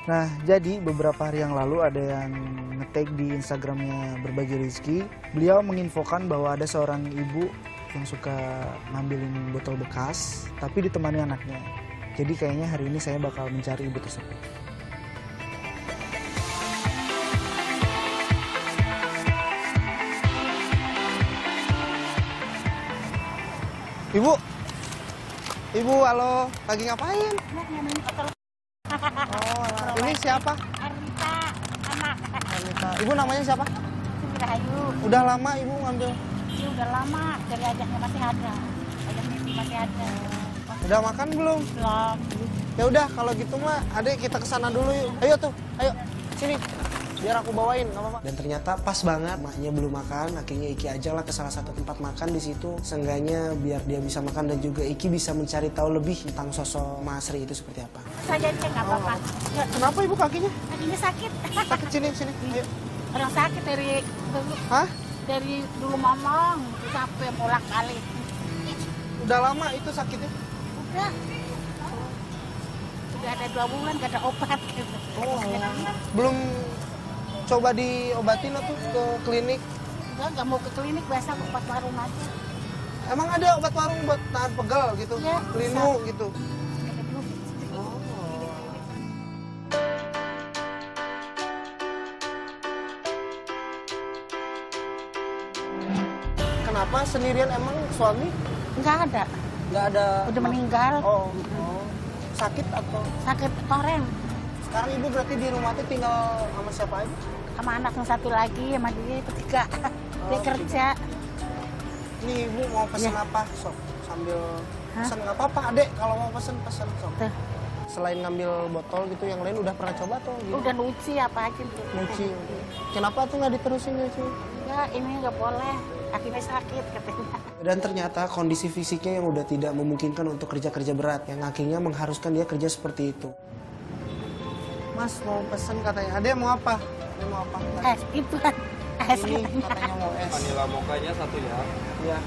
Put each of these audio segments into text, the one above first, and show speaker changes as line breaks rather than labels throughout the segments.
Nah, jadi beberapa hari yang lalu ada yang nge-tag di Instagramnya Berbagi Rezeki. Beliau menginfokan bahwa ada seorang ibu yang suka ngambilin botol bekas, tapi ditemani anaknya. Jadi kayaknya hari ini saya bakal mencari ibu tersebut. Ibu, halo, lagi ngapain? Oh, ini siapa?
Arita, anak.
Arita. Ibu namanya siapa?
Rahayu.
Udah lama ibu ngambil?
Ini udah lama, dari ajaknya masih ada. Ajaknya masih ada.
Udah makan belum?
Belum.
Ya udah, kalau gitu mah, adek kita kesana dulu yuk. Ayo tuh, ayo sini. Biar aku bawain, nggak apa-apa. Dan ternyata pas banget, maknya belum makan. Akhirnya Iki aja lah ke salah satu tempat makan di situ. Seenggaknya biar dia bisa makan dan juga Iki bisa mencari tahu lebih tentang sosok Mas Ri itu seperti apa.
Saja aja nggak apa-apa.
Ya, kenapa ibu kakinya?
Kakinya sakit.
Sakit sini. Ayo.
Orang sakit dari dulu.
Hah?
Dari dulu mamang sampai bolak balik.
Udah lama itu sakitnya?
Udah. Udah ada 2 bulan gak ada obat.
Oh, belum coba diobatin atau ke klinik?
Enggak mau ke klinik, biasa obat warung aja.
Emang ada obat warung buat tahan pegal gitu?
Iya,
Linu gitu?
Ada dulu.
Kenapa sendirian emang suami?
Enggak ada.
Nggak ada?
Udah meninggal.
Oh. Sakit atau?
Sakit koreng.
Sekarang ibu berarti di rumah tuh tinggal sama siapa aja?
Sama anak yang satu lagi, sama dia bertiga. Dia kerja.
Nih ibu mau pesen
Ya.
apa? Sok sambil
Hah?
pesen nggak apa-apa adek kalau mau pesen sok.
Tuh.
Selain ngambil botol gitu yang lain udah pernah coba tuh? Gitu?
Udah nuci apa aja.
Nyuci. Kenapa tuh nggak diterusin nyuci?
Ya ini nggak boleh. Kakinya sakit katanya.
Dan ternyata kondisi fisiknya yang udah tidak memungkinkan untuk kerja-kerja berat, yang akhirnya mengharuskan dia kerja seperti itu. Mas mau pesen katanya, adek mau apa? Adek mau apa?
Itu kan.
Ini katanya mau es.
Vanilla mokanya 1 ya.
Iya.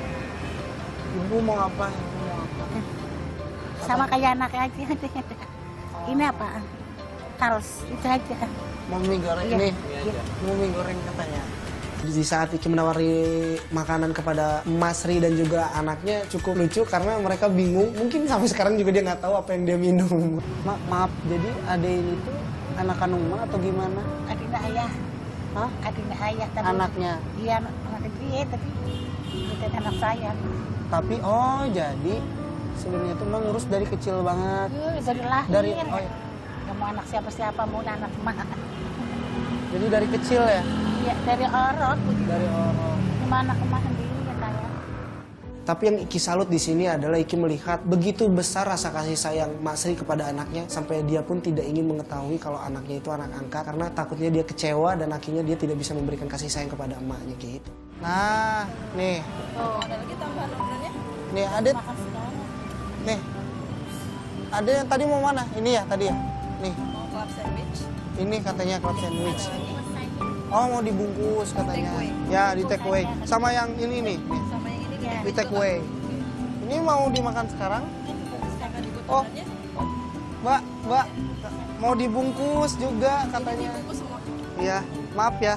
Ibu mau apa? Ibu mau apa?
Sama kayak anak aja. Ini apaan? Kals, itu aja.
Mau mie goreng
Iya.
nih.
Iya.
Mau mie goreng katanya. Di saat Iki menawari makanan kepada Mas Ri dan juga anaknya cukup lucu karena mereka bingung. Mungkin sampai sekarang juga dia nggak tahu apa yang dia minum. Maaf, jadi ade ini tuh anak kandung Ma atau gimana?
Adiknya ayah.
Hah?
Adiknya ayah. Tapi
Anaknya.
Iya, anak dia, tapi itu anak saya.
Tapi oh jadi sebenarnya tuh Ma ngurus dari kecil banget.
Dari lahir.
Dari oh ya.
Gak mau anak siapa-siapa, mau anak emak.
Jadi dari kecil ya?
Iya, dari orok.
Dari orang.
Cuma anak emak sendiri ya saya.
Tapi yang Iki salut di sini adalah Iki melihat begitu besar rasa kasih sayang Mas Ri kepada anaknya sampai dia pun tidak ingin mengetahui kalau anaknya itu anak angkat karena takutnya dia kecewa dan akhirnya dia tidak bisa memberikan kasih sayang kepada emaknya gitu. Nah, nih.
Oh, ada lagi tambahan ordernya?
Nih, Adit.
Makan sekarang.
Nih. Ada yang tadi mau mana? Ini ya tadi ya? Nih.
Mau club sandwich?
Ini katanya club sandwich. Oh, mau dibungkus katanya. Ya, di take away. Sama yang ini nih.
Sama yang ini ya.
Di take away. Ini mau dimakan sekarang? Oh, Mbak, mau dibungkus juga katanya. Iya, maaf ya.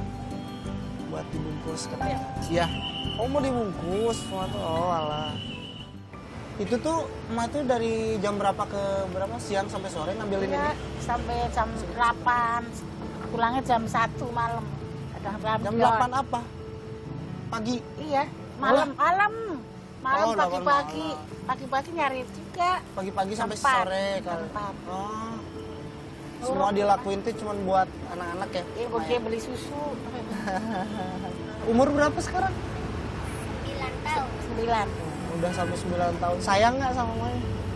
Buat dibungkus katanya. Iya. Oh, mau dibungkus. Oh, alah. Itu tuh emak tuh dari jam berapa ke berapa? Siang sampai sore ngambilin
Iya,
ini?
sampai jam 8. Pulangnya jam 1 malam.
Jam 8 apa? Pagi?
Iya, malam.
Oh,
Pagi-pagi.
malam.
Pagi-pagi nyari juga.
Pagi-pagi sampai
Jam 4.
sore kan?
Jam 4.
Oh. Semua dilakuin tuh cuma buat anak-anak ya?
Iya, buat dia beli susu.
Umur berapa sekarang?
9 tahun. 9.
Udah sampai 9 tahun. Sayang nggak sama Maya?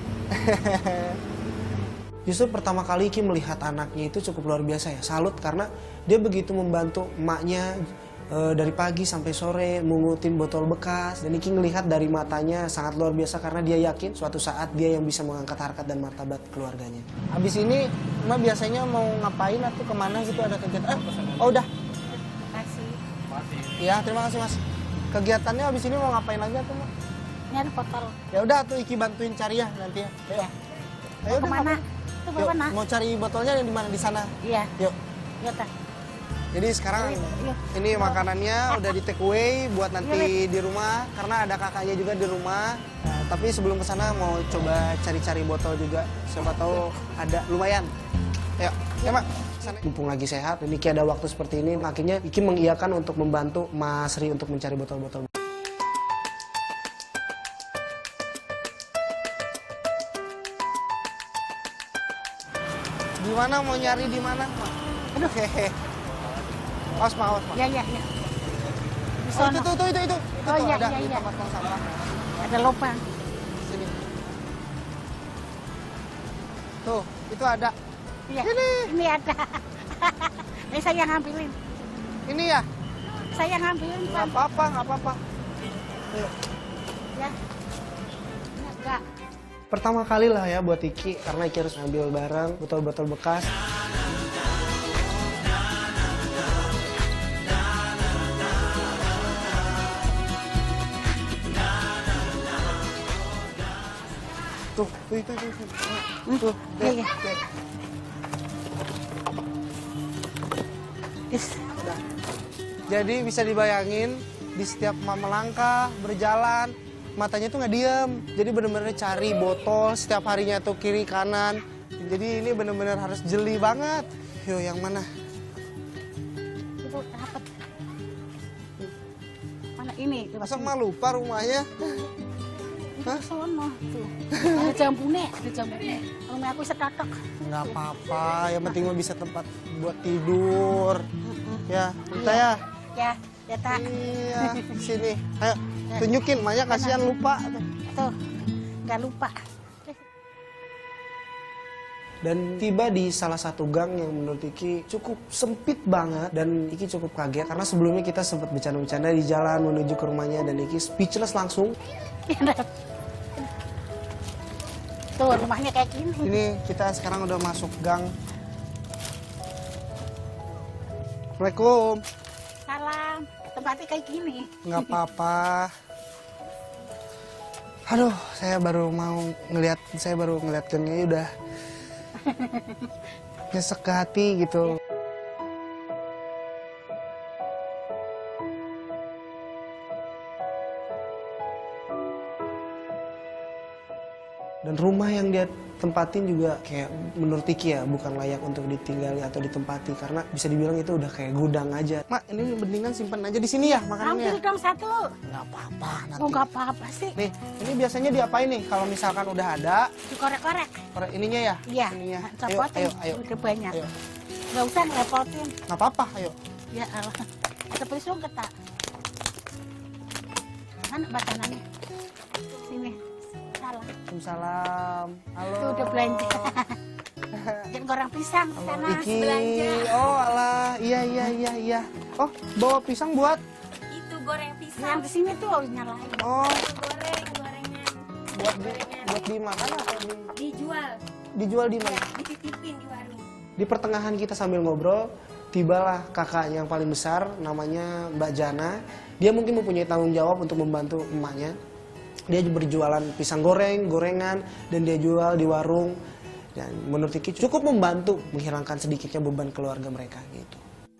Justru pertama kali Iki melihat anaknya itu cukup luar biasa ya. Salut karena dia begitu membantu emaknya dari pagi sampai sore mengutin botol bekas. Dan Iki melihat dari matanya sangat luar biasa karena dia yakin suatu saat dia yang bisa mengangkat harkat dan martabat keluarganya. Habis ini Emak biasanya mau ngapain atau kemana gitu ada kegiatan? Oh udah.
Kasih.
Ya terima kasih Mas. Kegiatannya habis ini mau ngapain lagi tuh Mak?
Nyari botol.
Ya udah tuh Iki bantuin cari ya nanti ya. Ayo.
Mau kemana? Tuh
Yuk,
mana?
mau cari botolnya yang di mana? Di sana.
Iya.
Yuk.
Yuk, tak.
Jadi sekarang
Yuk.
ini makanannya udah di take away buat nanti di rumah karena ada kakaknya juga di rumah. Nah, tapi sebelum ke sana mau coba cari-cari botol juga. Siapa tahu ada lumayan. Ayo, ya Mak. Sana. Mumpung lagi sehat, ini Ki ada waktu seperti ini, akhirnya Iki mengiyakan untuk membantu Mas Ri untuk mencari botol-botol. Di mana mau nyari di mana, Mak? Aduh, hehe. Awas, Mak, awas, Mak.
Iya, iya, iya. Di
Oh,
sono.
itu
Oh, iya,
ada
iya,
di
iya.
tempat tong sampah.
Ada lubang.
Sini. Tuh, itu ada.
Iya.
Ini.
Ini ada. Ini saya ngambilin.
Ini ya?
Saya ngambilin,
Nggak
Pak.
apa-apa, nggak apa-apa. Ayo.
Ya. Ini enggak.
Pertama kali lah ya buat Iki, karena Iki harus ngambil barang, botol-botol bekas. Tuh, itu. Tuh,
Iya, iya.
dek.
Is.
Udah. Jadi bisa dibayangin di setiap mama melangkah, berjalan, matanya tuh nggak diem. Jadi bener-bener cari botol setiap harinya tuh kiri kanan. Jadi ini bener-bener harus jeli banget. Yo, yang mana?
Ibu dapat. Mana ini?
Masa mah lupa rumahnya?
Hah? Sono tuh. Ada jambune, ada jambune. Rumah aku setotok.
Nggak apa-apa, yang penting mah bisa tempat buat tidur. Ya, kita ya.
Ya, ya tak.
Iya, sini. Ayo, tunjukin, Maya kasihan lupa.
Tuh, nggak lupa.
Dan tiba di salah satu gang yang menurut Iki cukup sempit banget. Dan Iki cukup kaget karena sebelumnya kita sempat bercanda-bercanda di jalan menuju ke rumahnya. Dan Iki speechless langsung.
Tuh, rumahnya kayak gini.
Ini kita sekarang udah masuk gang. Assalamualaikum.
Salam. Tempatnya kayak gini.
Nggak apa-apa. Aduh, saya baru ngeliat gangnya udah nyesek ke hati gitu. Dan rumah yang dia tempatin juga kayak menurut Iki ya bukan layak untuk ditinggali atau ditempati karena bisa dibilang itu udah kayak gudang aja. Mak, ini mendingan simpan aja di sini ya makanannya.
Ambil dong satu.
Nggak apa-apa nanti.
Oh, nggak apa-apa sih.
Nih, ini biasanya diapain nih kalau misalkan udah ada?
Dikorek-korek.
Korek ininya ya?
Iya.
Ininya. Ayo,
Copotin.
ayo.
Udah banyak.
Ayo.
Nggak usah ngerepotin.
Nggak apa-apa, ayo.
Ya Allah. Ada pisau ketak. Mana batanannya? Sini. Salam.
Waalaikumsalam. Halo.
Itu udah belanja. Jangan goreng pisang
Halo,
sana.
Iki.
Belanja.
Oh, alah. Iya. Oh, bawa pisang buat?
Itu goreng
Yang
pisang.
di sini tuh harus nyalain.
Oh,
Gorengan.
buat dimakan atau
Dijual.
dijual di mana?
Dititipin di warung.
Di pertengahan kita sambil ngobrol, tibalah kakak yang paling besar, namanya Mbak Jana. Dia mungkin mempunyai tanggung jawab untuk membantu emaknya. Dia berjualan pisang goreng, gorengan, dan dia jual di warung. Dan menurut Iki cukup membantu menghilangkan sedikitnya beban keluarga mereka gitu.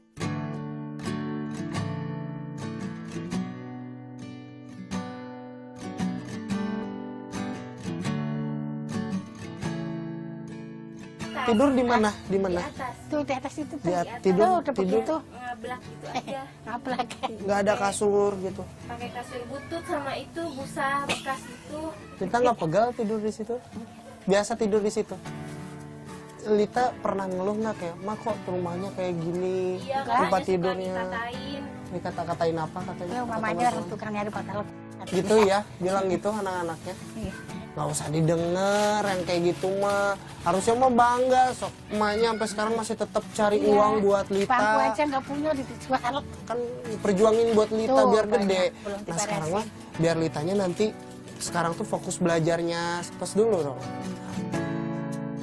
Tidur di mana? Di
Di
mana?
atas.
Tuh di atas itu tuh.
Tidur,
Tuh, udah
tidur.
begitu.
Ngablak gitu aja.
Ngablak.
Nggak ada kasur gitu.
Pakai kasur butut sama itu busa bekas itu.
Lita nggak pegal tidur di situ? Biasa tidur di situ. Lita pernah ngeluh nggak kayak, "Ma kok rumahnya kayak gini,
Iya,
tempat
katanya suka
tidurnya?"
dikatain.
Dikata-katain apa katanya?
Ya,
kata
mamanya
Mas
orang
Om?
tukang nyari bakal.
Gitu ya, bilang gitu anak-anaknya.
Iya.
Nggak usah didengar yang kayak gitu mah. Harusnya mah bangga, sok emaknya sampai sekarang masih tetap cari
Iya.
uang buat Lita.
Bangku aja nggak punya dijual.
Kan perjuangin buat Lita
Tuh,
biar
banyak,
gede.
belum
Nah sekarang
diberesin.
mah biar Litanya nanti sekarang tuh fokus belajarnya pas dulu dong.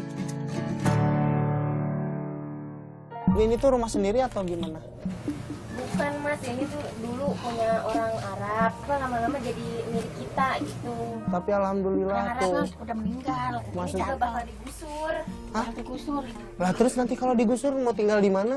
Ini tuh rumah sendiri atau gimana?
Bukan mas, ini tuh dulu punya orang Arab, apa lama-lama jadi milik kita gitu.
Tapi alhamdulillah
Orang
tuh.
Arab udah meninggal.
Maksud-
Ini juga bakal digusur.
Hah?
Digusur.
Lah terus nanti kalau digusur mau tinggal di mana?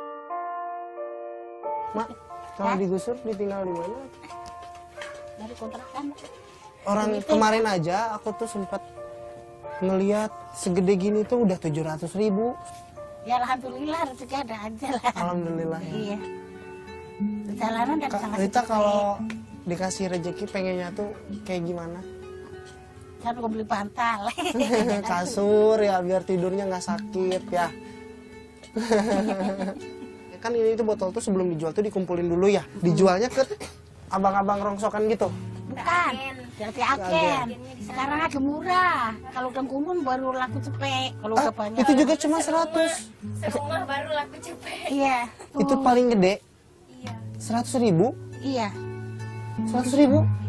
Mak, kalau
Hah?
digusur ditinggal di mana?
Dari kontrakan.
Orang kemarin aja aku tuh sempat ngelihat segede gini tuh udah 700.000.
Ya alhamdulillah rezeki ada aja lah.
Alhamdulillah.
Iya. Perjalanan dan
Kak
sangat
Rita kalau dikasih rezeki pengennya tuh kayak gimana?
kan gue beli bantal.
Kasur ya biar tidurnya nggak sakit ya. Kan ini tuh botol tuh sebelum dijual tuh dikumpulin dulu ya. Dijualnya ke abang-abang rongsokan gitu.
Bukan. Jadi agen. Sekarang agak murah. Kalau udah kumun baru laku cepet. Kalau udah banyak.
Itu juga cuma 100.
Serumah baru laku cepet.
Iya.
Itu paling gede
Iya.
100.000.
Iya.
100.000.